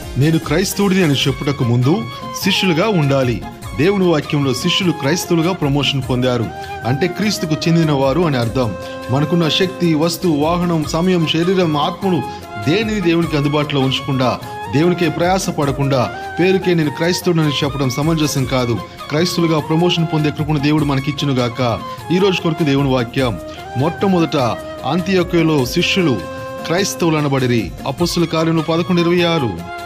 నేను క్రైస్తవుడిని అని చెప్పుటకు ముందు శిష్యులుగా ఉండాలి. దేవుని వాక్యంలో శిష్యులు క్రైస్తవులుగా ప్రమోషన్ పొందారు అంటే క్రీస్తుకు చెందిన వారు అని అర్థం. మనకున్న శక్తి, వస్తు, వాహనం, సమయం, శరీరం, ఆత్మను దేనిని దేవునికి అందుబాటులో ఉంచకుండా, దేవునికే ప్రయాస పడకుండా పేరుకే నేను క్రైస్తవుడని చెప్పడం సమంజసం కాదు. క్రైస్తవులుగా ప్రమోషన్ పొందే కృపను దేవుడు మనకిచ్చునుగాక. ఈ రోజు కొరకు దేవుని వాక్యం. మొట్టమొదట అంతియొక్కయలో శిష్యులు క్రైస్తవులు అనబడిరి. అపొస్తలుల కార్యములు 11:26.